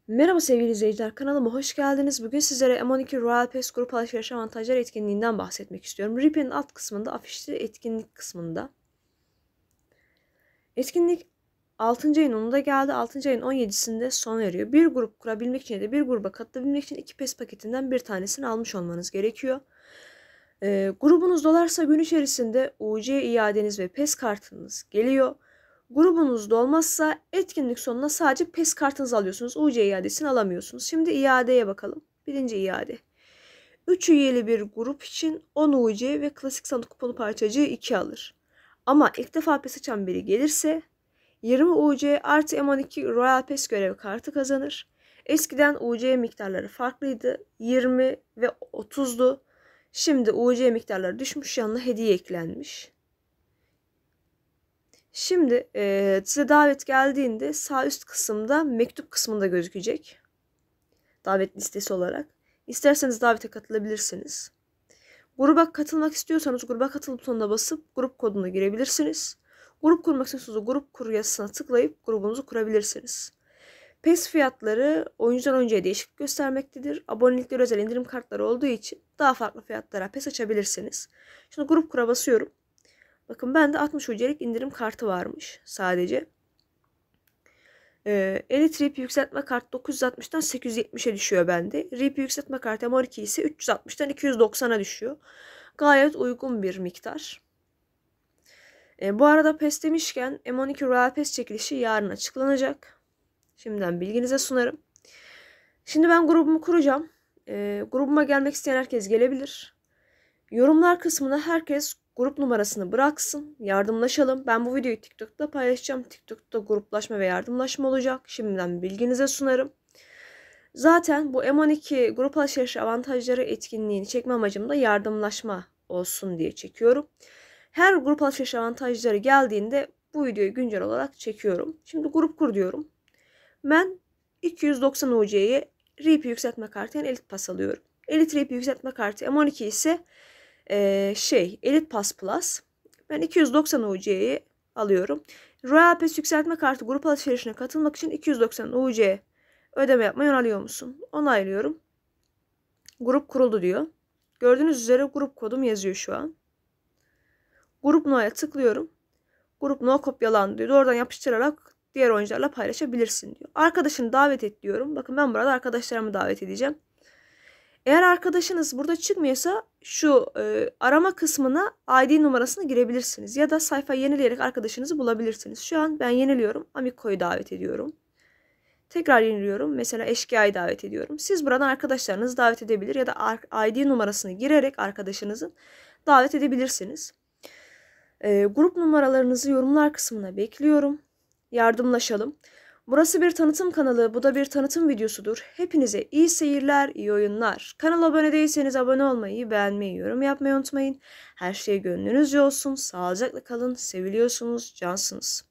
Merhaba sevgili izleyiciler, kanalıma hoş geldiniz. Bugün sizlere M12 Royal Pass grup alışveriş avantajları etkinliğinden bahsetmek istiyorum. Rip'in alt kısmında, afişli etkinlik kısmında. Etkinlik 6. ayın 10'unda geldi. 6. ayın 17'sinde sona eriyor. Bir grup kurabilmek için ya da bir gruba katılabilmek için 2 PES paketinden bir tanesini almış olmanız gerekiyor. Grubunuz dolarsa gün içerisinde UC iadeniz ve PES kartınız geliyor. Grubunuz dolmazsa etkinlik sonuna sadece PES kartınızı alıyorsunuz. UC iadesini alamıyorsunuz. Şimdi iadeye bakalım. Birinci iade. 3 üyeli bir grup için 10 UC ve klasik sandık kuponu parçacığı 2 alır. Ama ilk defa PES açan biri gelirse 20 UC artı M12 Royal Pass görev kartı kazanır. Eskiden UC miktarları farklıydı. 20 ve 30'du. Şimdi UC miktarları düşmüş, yanına hediye eklenmiş. Şimdi size davet geldiğinde sağ üst kısımda mektup kısmında gözükecek. Davet listesi olarak. İsterseniz davete katılabilirsiniz. Gruba katılmak istiyorsanız gruba katıl butonuna basıp grup kodunu girebilirsiniz. Grup kurmak istiyorsanız grup kur yazısına tıklayıp grubunuzu kurabilirsiniz. PES fiyatları oyuncudan oyuncuya değişiklik göstermektedir. Abonelikler özel indirim kartları olduğu için daha farklı fiyatlara PES açabilirsiniz. Şimdi grup kura basıyorum. Bakın bende 60 UC'lik indirim kartı varmış sadece. Elite RP yükseltme kartı 960'dan 870'e düşüyor bende. RP yükseltme kartı M12 ise 360'dan 290'a düşüyor. Gayet uygun bir miktar. Bu arada PES demişken M12 Royal Pass çekilişi yarın açıklanacak. Şimdiden bilginize sunarım. Şimdi ben grubumu kuracağım. Grubuma gelmek isteyen herkes gelebilir. Yorumlar kısmına herkes grup numarasını bıraksın. Yardımlaşalım. Ben bu videoyu TikTok'ta paylaşacağım. TikTok'ta gruplaşma ve yardımlaşma olacak. Şimdiden bilginize sunarım. Zaten bu M12 grup alışveriş avantajları etkinliğini çekme amacım da yardımlaşma olsun diye çekiyorum. Her grup alışveriş avantajları geldiğinde bu videoyu güncel olarak çekiyorum. Şimdi grup kur diyorum. Ben 290 UC'ye RP yükseltme kartı yani Elite Pass alıyorum. Elite RP yükseltme kartı M12 ise Elite Pass Plus. Ben 290 UC'yi alıyorum. Royal Pass yükseltme kartı grup alışverişine katılmak için 290 UC ödeme yapmayı onaylıyor musun? Onaylıyorum. Grup kuruldu diyor. Gördüğünüz üzere grup kodum yazıyor şu an. Grup No'ya tıklıyorum. Grup No kopyalandı diyor. Doğrudan yapıştırarak diğer oyuncularla paylaşabilirsin diyor. Arkadaşını davet et diyorum. Bakın ben burada arkadaşlarımı davet edeceğim. Eğer arkadaşınız burada çıkmıyorsa şu arama kısmına ID numarasını girebilirsiniz. Ya da sayfayı yenileyerek arkadaşınızı bulabilirsiniz. Şu an ben yeniliyorum. Amiko'yu davet ediyorum. Tekrar yeniliyorum. Mesela Eşkıya'yı davet ediyorum. Siz buradan arkadaşlarınızı davet edebilir ya da ID numarasını girerek arkadaşınızın davet edebilirsiniz. Grup numaralarınızı yorumlar kısmına bekliyorum. Yardımlaşalım. Burası bir tanıtım kanalı, bu da bir tanıtım videosudur. Hepinize iyi seyirler, iyi oyunlar. Kanala abone değilseniz abone olmayı, beğenmeyi, yorum yapmayı unutmayın. Her şey gönlünüzce olsun, sağlıcakla kalın, seviliyorsunuz, cansınız.